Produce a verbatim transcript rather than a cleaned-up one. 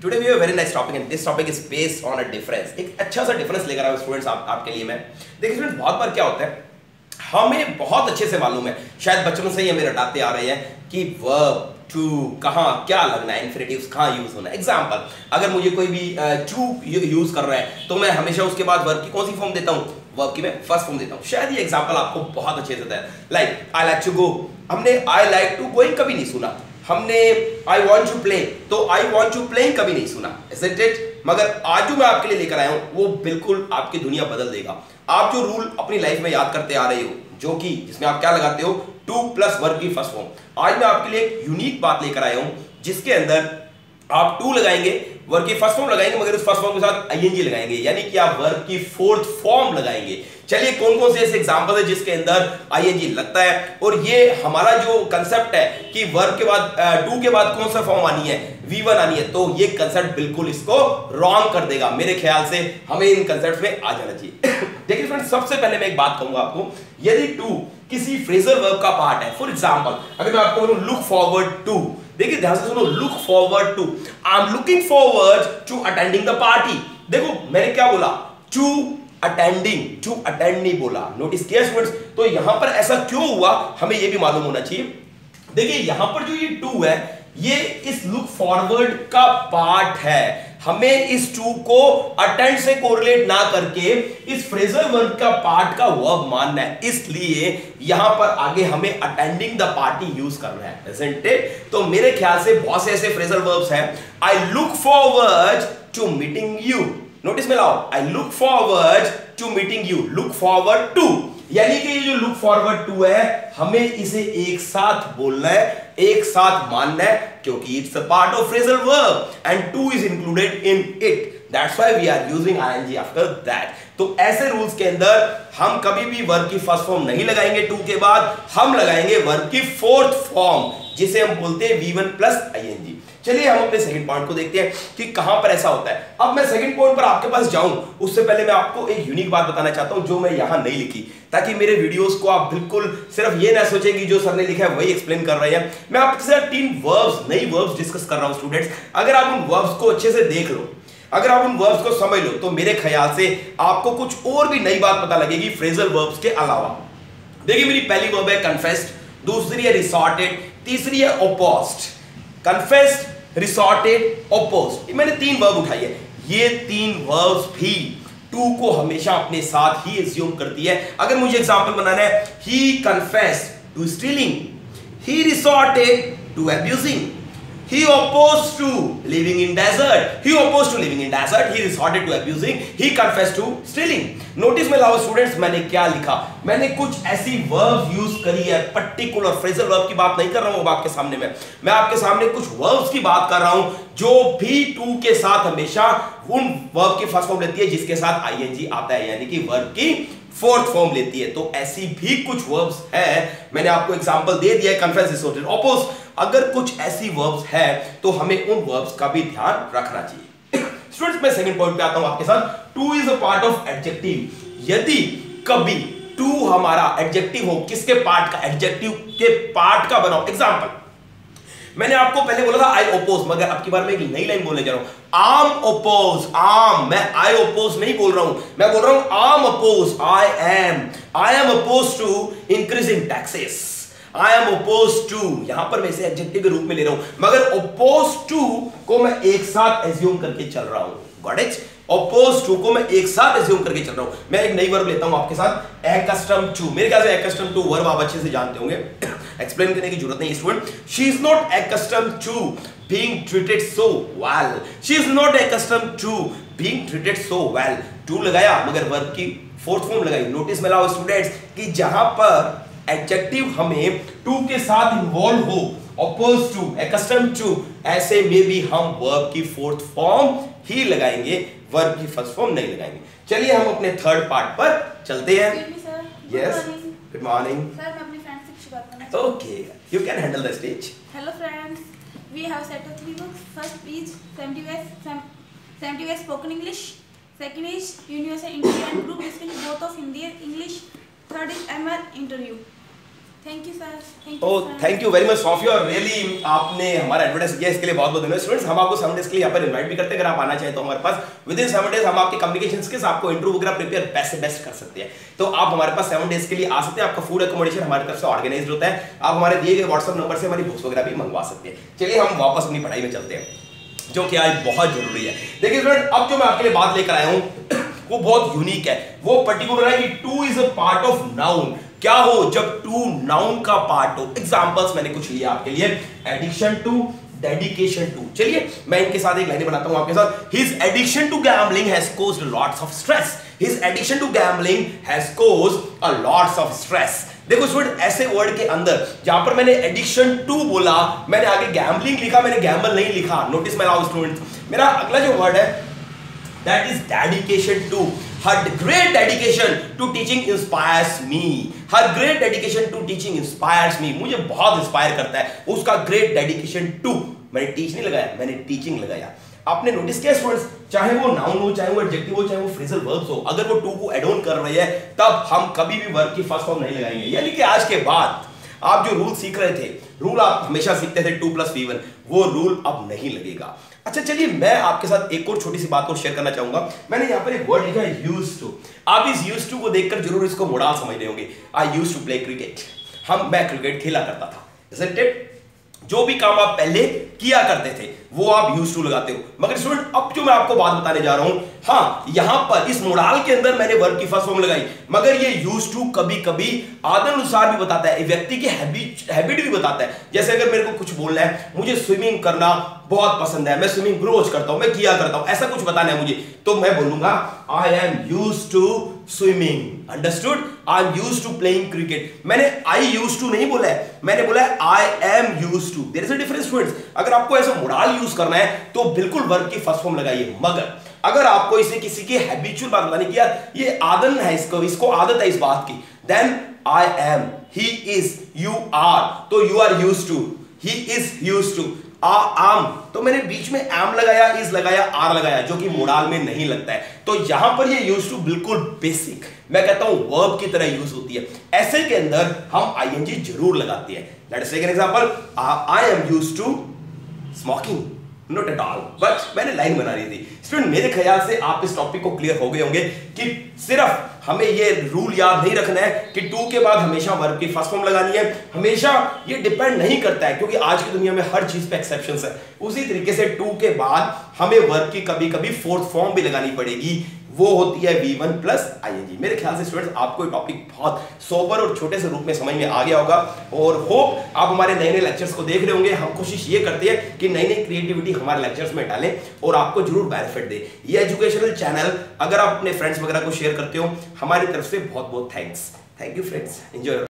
Today we have a very nice topic and this topic is based on a difference. एक अच्छा सा difference लेकर आया हूं स्टूडेंट्स आप आपके लिए मैं। देखिए स्टूडेंट्स, बहुत बार क्या होता है, हमें बहुत अच्छे से मालूम है, शायद बचपन से ही हमें रटाते आ रहे हैं कि वर्ब टू कहाँ क्या लगना है, इन्फिनिटिव्स कहाँ यूज होना है। एग्जाम्पल, अगर मुझे कोई भी टू यूज कर रहा है तो मैं हमेशा उसके बाद वर्ब की कौन सी फॉर्म देता हूँ, वर्ब की मैं फर्स्ट फॉर्म देता हूँ। शायद ये एग्जाम्पल आपको बहुत अच्छे से आता है। Like I like to go, हमने आई लाइक टू गोइंग कभी नहीं सुना। हमने आई वॉन्ट टू प्ले, तो आई वॉन्ट टू प्लेइंग कभी नहीं सुना, isn't it? मगर आज जो मैं आपके लिए लेकर आया हूं वो बिल्कुल आपकी दुनिया बदल देगा। आप जो रूल अपनी लाइफ में याद करते आ रहे हो, जो कि जिसमें आप क्या लगाते हो, टू प्लस वर्ब की फर्स्ट फॉर्म, आज मैं आपके लिए एक यूनिक बात लेकर आया हूं जिसके अंदर आप टू लगाएंगे, वर्ब की फर्स्ट फॉर्म लगाएंगे, मगर उस फर्स्ट फॉर्म के साथ आईएनजी लगाएंगे, यानी कि आप वर्ब की फोर्थ फॉर्म लगाएंगे। चलिए कौन कौन से ऐसे एग्जांपल है जिसके अंदर आईएनजी लगता है, और ये हमारा जो कंसेप्ट है कि वर्ब के बाद टू के बाद कौन सा फॉर्म आनी है, वी वन आनी है, तो ये कंसेप्ट बिल्कुल इसको रॉन्ग कर देगा। मेरे ख्याल से हमें इन कंसेप्ट में आ जाना चाहिए। देखिए फ्रेंड्स, सबसे पहले मैं एक बात कहूंगा आपको, यदि टू किसी फ्रेजल वर्ब का पार्ट है, फॉर एग्जांपल अगर मैं आपको बोलूं लुक फॉरवर्ड टू, देखिए ध्यान से सुनो, look forward to, I am looking forward to attending the party. देखो मैंने क्या बोला, टू अटेंडिंग, टू अटेंड नहीं बोला। नोटिस किया स्टूडेंट्स? तो यहां पर ऐसा क्यों हुआ हमें यह भी मालूम होना चाहिए। देखिए यहां पर जो ये टू है, ये इस लुक फॉरवर्ड का पार्ट है। हमें इस टू को अटेंड से कोरिलेट ना करके इस फ्रेजल वर्ब का पार्ट का वर्ब मानना है, इसलिए यहां पर आगे हमें अटेंडिंग द पार्टी यूज करना है, isn't it? तो मेरे ख्याल से बहुत से ऐसे फ्रेजल वर्ब्स हैं। I look forward to meeting you, notice में लाओ, I look forward to meeting you, look forward to, यानी कि ये जो लुक फॉरवर्ड टू है हमें इसे एक साथ बोलना है, एक साथ मानना है, क्योंकि it's a part of phrasal verb and to is included in it, that's why we are using ING after that. तो ऐसे रूल्स के अंदर हम कभी भी वर्ब की फर्स्ट फॉर्म नहीं लगाएंगे टू के बाद, हम लगाएंगे वर्ब की फोर्थ फॉर्म जिसे हम बोलते हैं वी वन प्लस आईएनजी। चलिए हम अपने सेकंड पॉइंट को देखते हैं कि कहां पर ऐसा होता है। अब मैं सेकंड पॉइंट पर आपके पास जाऊं उससे पहले मैं आपको एक यूनिक बात बताना चाहता हूं जो मैं यहां नहीं लिखी, ताकि मेरे वीडियोस को आप बिल्कुल सिर्फ ये ना सोचें कि जो सर ने लिखा है वही एक्सप्लेन कर रहे हैं। मैं आपके साथ तीन वर्ब्स, नई वर्ब्स डिस्कस कर रहा हूं स्टूडेंट्स। अगर आप उन वर्ब्स को अच्छे से देख लो, अगर आप उन वर्ब्स को समझ लो, तो मेरे ख्याल से आपको कुछ और भी नई बात पता लगेगी फ्रेजल वर्ब्स के अलावा। देखिए मेरी पहली वर्ब है कन्फेस्ड, दूसरी है रिसॉर्टेड, तीसरी है ओपोज्ड। कन्फेस्ड, रिसॉर्टेड, ओपोज्ड, मैंने तीन वर्ब उठाई है। ये तीन वर्ब्स भी टू को हमेशा अपने साथ ही एज्यूम करती है। अगर मुझे एग्जांपल बनाना है, he confessed to stealing, he resorted to abusing, he opposed to living in desert, he opposed to living in desert, he resorted to abusing, he confessed to stealing। Notice में लाओ students, मैंने क्या लिखा, मैंने कुछ ऐसी वर्ब्स यूज करी है, पर्टिकुलर फ्रेजल वर्ब की बात नहीं कर रहा हूं अब आपके सामने में, मैं आपके सामने कुछ वर्ब्स की बात कर रहा हूं जो भी टू के साथ हमेशा उन वर्ब की फर्स्ट फॉर्म लेती है जिसके साथ आईएनजी आता है, यानी कि वर्ब की फोर्थ फॉर्म लेती है। तो ऐसी भी कुछ वर्ब्स हैं, मैंने आपको एग्जांपल दे दिया है, कन्फेस, रिसॉर्टेड, ओपोज। अगर कुछ ऐसी वर्ब्स है तो हमें उन वर्ब्स का भी ध्यान रखना चाहिए। स्टूडेंट्स मैं सेकंड पॉइंट पे आता हूं आपके साथ, to is a part of adjective. यदि कभी टू हमारा एडजेक्टिव हो, किसके पार्ट का, एडजेक्टिव के पार्ट का बनाओ। एग्जांपल मैंने आपको पहले बोला था आई ओपोज, मगर अब की बार मैं एक नई लाइन बोलने जा रहा हूं, आम ओपोज, आम, मैं आई ओपोज नहीं बोल रहा हूं, मैं बोल रहा हूं um oppose, I am, I am oppose to increasing taxes, I am oppose to, यहां पर मैं इसे एडजेक्टिव के रूप में ले रहा हूं, मगर ओपोज टू को मैं एक साथ एज्यूम करके चल रहा हूं। Got it? ओपोज टू को मैं एक साथ एज्यूम करके चल रहा हूं। मैं एक नई वर्ब लेता हूं आपके साथ, एक्स्टम टू। मेरे ख्याल से एक्स्टम टू वर्ब आप अच्छे से जानते होंगे, एक्सप्लेन करने की जरूरत नहीं student. She is not accustomed to being treated so well, she is not accustomed to being treated so well. To लगाया मगर वर्ब की फोर्थ फॉर्म लगाई। नोटिस में लाओ स्टूडेंट्स कि जहां पर एडजेक्टिव हमें टू के साथ इन्वॉल्व हो, opposed to, accustomed to, ऐसे में भी हम वर्ब की फोर्थ फॉर्म ही लगाएंगे, वर्ब की फर्स्ट फॉर्म नहीं लगाएंगे। चलिए हम अपने थर्ड पार्ट पर चलते हैं। यस, गुड मॉर्निंग सर, मैं अपनी फ्रेंड से कुछ बात करना चाहती हूं। Okay, you can handle the stage. Hello friends, we have set up three books. First is seventy ways spoken English, second is universal interview and group discussion both of Hindi and English, third is MR interview. Thank you sir, thank you oh thank you very much Sophie, और really आपने हमारा advertise किया, इसके लिए बहुत बहुत धन्यवाद। Students हम आपको सेवन डेज के लिए यहाँ पर इनवाइट भी करते हैं, अगर आप आना चाहें तो हमारे पास विद इन सेवन डेज हम आपके कम्युनिकेशन स्किल्स, आपको इंटरव्यू वगैरह प्रिपेयर बेस्ट से बेस्ट कर सकते हैं। तो आप हमारे पास सेवन डेज के लिए आ सकते हैं, आपका फूड एकोमोडेशन हमारी तरफ से ऑर्गेनाइज होता है, आप हमारे दिए गए व्हाट्सएप नंबर से हमारी बुक्स वगैरह भी मंगवा सकते हैं। चलिए हम वापस अपनी पढ़ाई में चलते हैं, जो कि आज बहुत जरूरी है। देखिए स्टूडेंट, अब जो मैं आपके लिए बात लेकर आया हूं वो बहुत यूनिक है, वो पर्टिकुलर है कि to is a part of noun. क्या हो जब टू नाउन का पार्ट हो? एग्जांपल्स मैंने कुछ लिया आपके लिए, एडिक्शन टू, डेडिकेशन टू। चलिए मैं इनके साथ एक लाइन बनाता हूं आपके साथ। His addiction to gambling has caused lots of stress. His addiction to gambling has caused a lots of stress. देखो स्टूडेंट, ऐसे वर्ड के अंदर जहां पर मैंने एडिक्शन टू बोला, मैंने आगे गैम्बलिंग लिखा, मैंने गैम्बल नहीं लिखा। नोटिस में लाओ स्टूडेंट, मेरा अगला जो वर्ड है that is dedication to. Her great dedication to teaching inspires me. Her great dedication to teaching inspires me. मुझे बहुत इंस्पायर करता है उसका great dedication to. मैंने टीच नहीं लगाया, मैंने टीचिंग लगाया। आपने नोटिस किया स्टूडेंट्स, चाहे वो नाउन हो, चाहे वो एडजेक्टिव हो, चाहे वो फ्रेजल वर्ब्स हो, अगर वो टू को एड ऑन कर रही है तब हम कभी भी वर्ब की फर्स्ट फॉर्म नहीं लगाएंगे। यानी कि आज के बाद आप जो रूल सीख रहे थे, रूल आप हमेशा सीखते थे टू प्लस वी वन, वो रूल अब नहीं लगेगा। अच्छा चलिए मैं आपके साथ एक और छोटी सी बात को शेयर करना चाहूंगा। मैंने यहाँ पर एक वर्ड लिखा है यूज्ड टू। आप इस यूज्ड टू को देखकर जरूर इसको मोडाल समझ रहे होंगे। I used to play cricket. हम मैं क्रिकेट खेला करता था, isn't it? जो भी काम आप पहले किया करते थे वो आप यूज्ड टू लगाते हो। मगर स्टूडेंट अब जो मैं आपको बात बताने जा रहा हूं, हाँ यहां पर इस मोडाल के अंदर मैंने वर्ब की फर्स्ट फॉर्म लगाई, मगर ये यूज्ड टू कभी कभी आदत अनुसार भी बताता है, व्यक्ति की हैबिट हैबिट भी बताता है। जैसे अगर मेरे को कुछ बोलना है, मुझे स्विमिंग करना बहुत पसंद है, मैं स्विमिंग रोज करता हूं, मैं किया करता हूं, ऐसा कुछ बताना है मुझे, तो मैं बोलूंगा I am used to swimming. Understood? I am used to playing cricket. मैंने आई यूज्ड टू नहीं बोला है, मैंने बोला है I am used to. There is a difference students. अगर आपको ऐसा मोडाल यूज करना है तो बिल्कुल वर्ब की फर्स्ट फॉर्म लगाइए, मगर अगर आपको इसे किसी की हैबिचुअल बात बतानी कि यार ये आदत है, इसको इसको आदत है इस बात की, then I am, he is, you are, तो you are used to, he is used to, ah um, तो मैंने बीच में एम लगाया, इज लगाया, आर लगाया, जो कि मोडाल में नहीं लगता है। तो यहां पर ये यूज्ड टू बिल्कुल बेसिक, मैं कहता हूं वर्ब की तरह यूज होती है। ऐसे के अंदर हम आईएनजी जरूर लगाते हैं। Let's take an example, I am used to smoking, not at all, but मैंने लाइन बना रही थी। स्टूडेंट मेरे ख्याल से आप इस टॉपिक को क्लियर हो गए होंगे कि सिर्फ हमें ये रूल याद नहीं रखना है कि टू के बाद हमेशा वर्ब की फर्स्ट फॉर्म लगानी है, हमेशा ये डिपेंड नहीं करता है, क्योंकि आज की दुनिया में हर चीज पे एक्सेप्शंस है। उसी तरीके से टू के बाद हमें वर्ब की कभी कभी फोर्थ फॉर्म भी लगानी पड़ेगी, वो होती है वी वन प्लस आईएनजी। मेरे ख्याल से स्टूडेंट्स आपको ये टॉपिक बहुत सोबर और छोटे से रूप में समझ में आ गया होगा, और होप आप हमारे नए नए लेक्चर्स को देख रहे होंगे। हम कोशिश ये करते हैं कि नई नई क्रिएटिविटी हमारे लेक्चर्स में डालें और आपको जरूर बेनिफिट दे। ये एजुकेशनल चैनल अगर आप अपने फ्रेंड्स वगैरह को शेयर करते हो, हमारी तरफ से बहुत बहुत thanks. Thank you friends, enjoy.